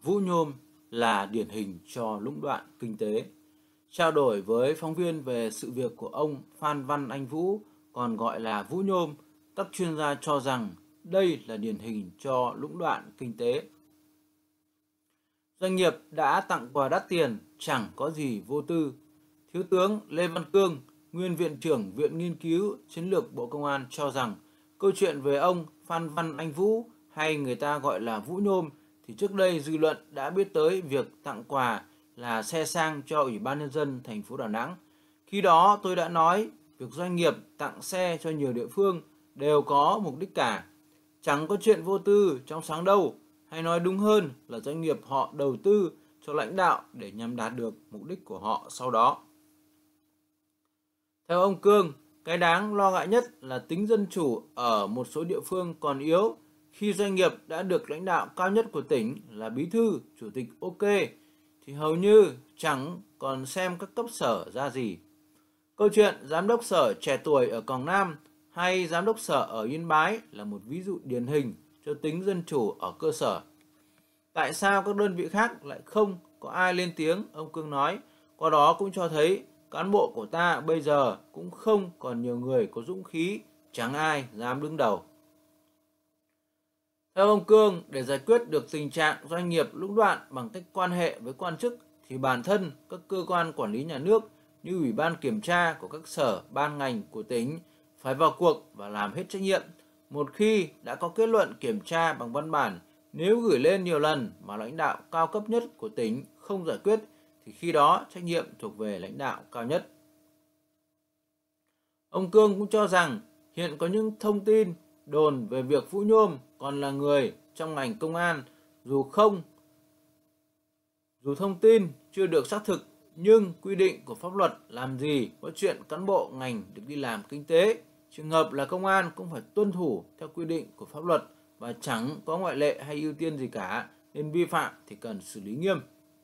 Vũ nhôm là điển hình cho lũng đoạn kinh tế. Trao đổi với phóng viên về sự việc của ông Phan Văn Anh Vũ, còn gọi là Vũ nhôm, các chuyên gia cho rằng đây là điển hình cho lũng đoạn kinh tế. Doanh nghiệp đã tặng quà đắt tiền, chẳng có gì vô tư. Thiếu tướng Lê Văn Cương, nguyên Viện trưởng Viện Nghiên cứu Chiến lược Bộ Công an cho rằng câu chuyện về ông Phan Văn Anh Vũ, hay người ta gọi là Vũ nhôm, thì trước đây dư luận đã biết tới việc tặng quà là xe sang cho Ủy ban Nhân dân thành phố Đà Nẵng. Khi đó tôi đã nói việc doanh nghiệp tặng xe cho nhiều địa phương đều có mục đích cả. Chẳng có chuyện vô tư trong sáng đâu, hay nói đúng hơn là doanh nghiệp họ đầu tư cho lãnh đạo để nhằm đạt được mục đích của họ sau đó. Theo ông Cương, cái đáng lo ngại nhất là tính dân chủ ở một số địa phương còn yếu. Khi doanh nghiệp đã được lãnh đạo cao nhất của tỉnh là bí thư, chủ tịch ok, thì hầu như chẳng còn xem các cấp sở ra gì. Câu chuyện giám đốc sở trẻ tuổi ở Quảng Nam hay giám đốc sở ở Yên Bái là một ví dụ điển hình cho tính dân chủ ở cơ sở. Tại sao các đơn vị khác lại không có ai lên tiếng, ông Cương nói. Qua đó cũng cho thấy cán bộ của ta bây giờ cũng không còn nhiều người có dũng khí, chẳng ai dám đứng đầu. Theo ông Cương, để giải quyết được tình trạng doanh nghiệp lũng đoạn bằng cách quan hệ với quan chức thì bản thân các cơ quan quản lý nhà nước như Ủy ban kiểm tra của các sở, ban ngành của tỉnh phải vào cuộc và làm hết trách nhiệm. Một khi đã có kết luận kiểm tra bằng văn bản, nếu gửi lên nhiều lần mà lãnh đạo cao cấp nhất của tỉnh không giải quyết thì khi đó trách nhiệm thuộc về lãnh đạo cao nhất. Ông Cương cũng cho rằng hiện có những thông tin đồn về việc Vũ nhôm còn là người trong ngành công an, dù thông tin chưa được xác thực, nhưng quy định của pháp luật làm gì có chuyện cán bộ ngành được đi làm kinh tế. Trường hợp là công an cũng phải tuân thủ theo quy định của pháp luật và chẳng có ngoại lệ hay ưu tiên gì cả, nên vi phạm thì cần xử lý nghiêm.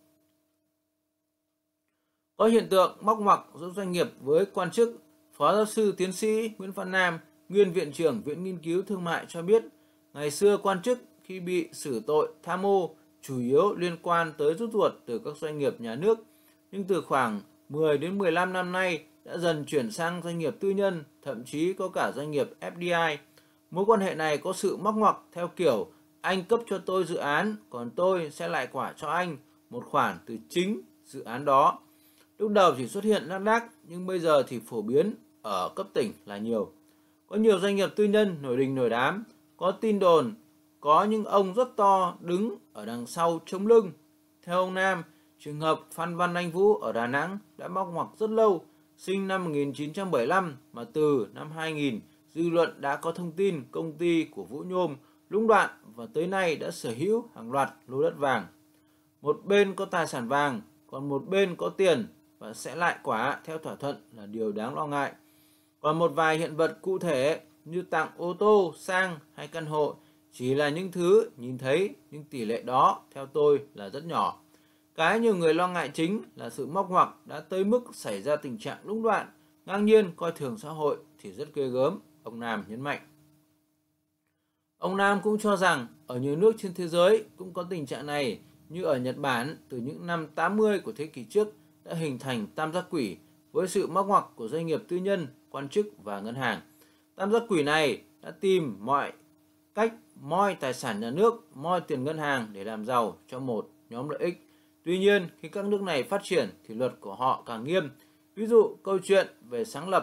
Có hiện tượng móc ngoặc giữa doanh nghiệp với quan chức, Phó giáo sư tiến sĩ Nguyễn Văn Nam, nguyên Viện trưởng Viện Nghiên cứu Thương mại cho biết, ngày xưa quan chức khi bị xử tội tham ô chủ yếu liên quan tới rút ruột từ các doanh nghiệp nhà nước, nhưng từ khoảng 10 đến 15 năm nay đã dần chuyển sang doanh nghiệp tư nhân, thậm chí có cả doanh nghiệp FDI. Mối quan hệ này có sự móc ngoặc theo kiểu anh cấp cho tôi dự án, còn tôi sẽ lại quả cho anh một khoản từ chính dự án đó. Lúc đầu chỉ xuất hiện lác đác, nhưng bây giờ thì phổ biến ở cấp tỉnh là nhiều. Có nhiều doanh nghiệp tư nhân nổi đình nổi đám, có tin đồn, có những ông rất to đứng ở đằng sau chống lưng. Theo ông Nam, trường hợp Phan Văn Anh Vũ ở Đà Nẵng đã móc ngoặc rất lâu, sinh năm 1975 mà từ năm 2000, dư luận đã có thông tin công ty của Vũ nhôm lũng đoạn và tới nay đã sở hữu hàng loạt lô đất vàng. Một bên có tài sản vàng, còn một bên có tiền và sẽ lại quả theo thỏa thuận là điều đáng lo ngại. Còn một vài hiện vật cụ thể như tặng ô tô, sang hay căn hộ chỉ là những thứ nhìn thấy, nhưng tỷ lệ đó theo tôi là rất nhỏ. Cái nhiều người lo ngại chính là sự móc ngoặc đã tới mức xảy ra tình trạng lũng đoạn, ngang nhiên coi thường xã hội thì rất ghê gớm, ông Nam nhấn mạnh. Ông Nam cũng cho rằng ở nhiều nước trên thế giới cũng có tình trạng này, như ở Nhật Bản từ những năm 80 của thế kỷ trước đã hình thành tam giác quỷ với sự móc ngoặc của doanh nghiệp tư nhân, quan chức và ngân hàng. Tam giác quỷ này đã tìm mọi cách moi tài sản nhà nước, moi tiền ngân hàng để làm giàu cho một nhóm lợi ích. Tuy nhiên, khi các nước này phát triển thì luật của họ càng nghiêm. Ví dụ câu chuyện về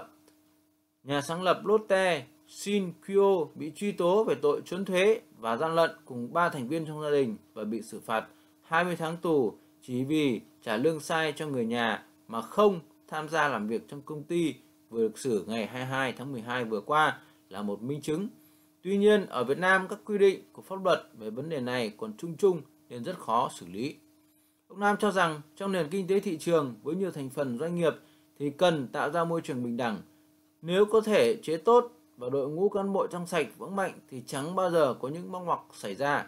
nhà sáng lập Lotte, Shin Kyo bị truy tố về tội trốn thuế và gian lận cùng 3 thành viên trong gia đình và bị xử phạt 20 tháng tù chỉ vì trả lương sai cho người nhà mà không tham gia làm việc trong công ty, vừa được xử ngày 22 tháng 12 vừa qua là một minh chứng. Tuy nhiên, ở Việt Nam các quy định của pháp luật về vấn đề này còn chung chung nên rất khó xử lý. Ông Nam cho rằng trong nền kinh tế thị trường với nhiều thành phần doanh nghiệp thì cần tạo ra môi trường bình đẳng. Nếu có thể chế tốt và đội ngũ cán bộ trong sạch vững mạnh thì chẳng bao giờ có những móc ngoặc xảy ra.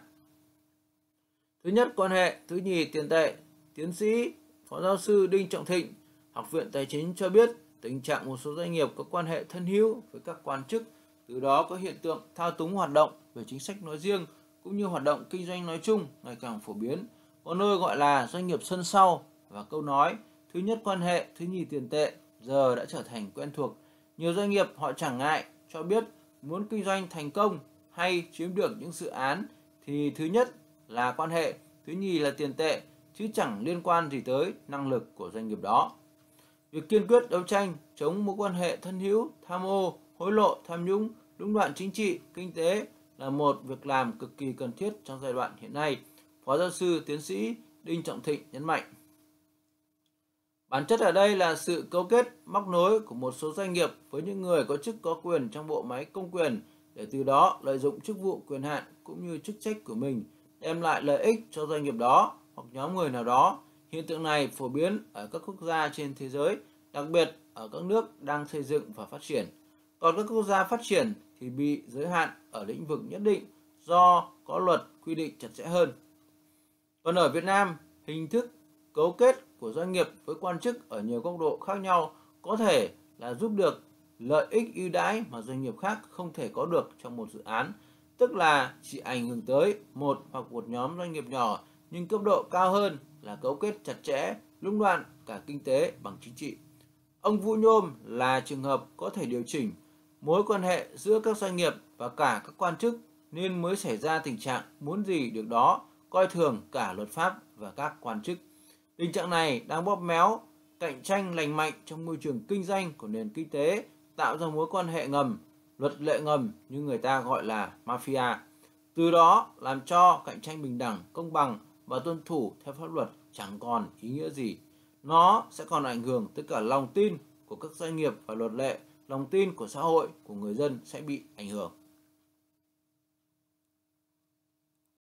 Thứ nhất quan hệ, thứ nhì tiền tệ. Tiến sĩ Phó giáo sư Đinh Trọng Thịnh, Học viện Tài chính cho biết tình trạng một số doanh nghiệp có quan hệ thân hữu với các quan chức, từ đó có hiện tượng thao túng hoạt động về chính sách nói riêng cũng như hoạt động kinh doanh nói chung ngày càng phổ biến. có nơi gọi là doanh nghiệp sân sau, và câu nói thứ nhất quan hệ, thứ nhì tiền tệ giờ đã trở thành quen thuộc. Nhiều doanh nghiệp họ chẳng ngại cho biết muốn kinh doanh thành công hay chiếm được những dự án thì thứ nhất là quan hệ, thứ nhì là tiền tệ, chứ chẳng liên quan gì tới năng lực của doanh nghiệp đó. Việc kiên quyết đấu tranh chống mối quan hệ thân hữu, tham ô, hối lộ, tham nhũng, lũng đoạn chính trị, kinh tế là một việc làm cực kỳ cần thiết trong giai đoạn hiện nay, Phó giáo sư tiến sĩ Đinh Trọng Thịnh nhấn mạnh. Bản chất ở đây là sự cấu kết, móc nối của một số doanh nghiệp với những người có chức có quyền trong bộ máy công quyền để từ đó lợi dụng chức vụ quyền hạn cũng như chức trách của mình đem lại lợi ích cho doanh nghiệp đó hoặc nhóm người nào đó. Hiện tượng này phổ biến ở các quốc gia trên thế giới, đặc biệt ở các nước đang xây dựng và phát triển. Còn các quốc gia phát triển thì bị giới hạn ở lĩnh vực nhất định do có luật quy định chặt chẽ hơn. Còn ở Việt Nam, hình thức cấu kết của doanh nghiệp với quan chức ở nhiều góc độ khác nhau có thể là giúp được lợi ích ưu đãi mà doanh nghiệp khác không thể có được trong một dự án, tức là chỉ ảnh hưởng tới một hoặc một nhóm doanh nghiệp nhỏ, nhưng cấp độ cao hơn là cấu kết chặt chẽ, lũng đoạn cả kinh tế bằng chính trị. Ông Vũ Nhôm là trường hợp có thể điều chỉnh mối quan hệ giữa các doanh nghiệp và cả các quan chức nên mới xảy ra tình trạng muốn gì được đó, coi thường cả luật pháp và các quan chức. Tình trạng này đang bóp méo cạnh tranh lành mạnh trong môi trường kinh doanh của nền kinh tế, tạo ra mối quan hệ ngầm, luật lệ ngầm như người ta gọi là mafia. Từ đó làm cho cạnh tranh bình đẳng, công bằng và tuân thủ theo pháp luật chẳng còn ý nghĩa gì. Nó sẽ còn ảnh hưởng tới cả lòng tin của các doanh nghiệp và luật lệ, lòng tin của xã hội, của người dân sẽ bị ảnh hưởng.